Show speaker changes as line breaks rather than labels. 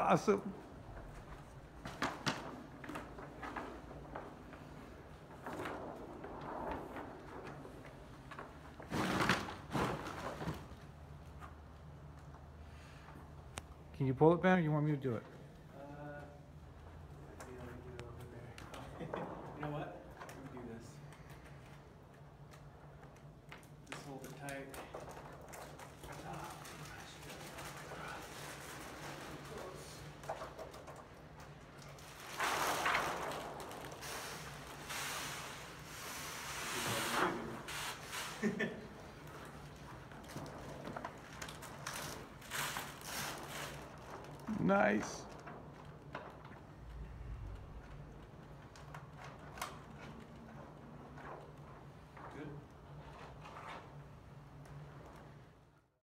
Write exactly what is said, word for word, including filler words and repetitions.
awesome. Can you pull it, Ben, or you want me to do it?
Uh, I feel like you over there. You know what? Let me do this. Just hold it tight. Oh, gosh,
Nice.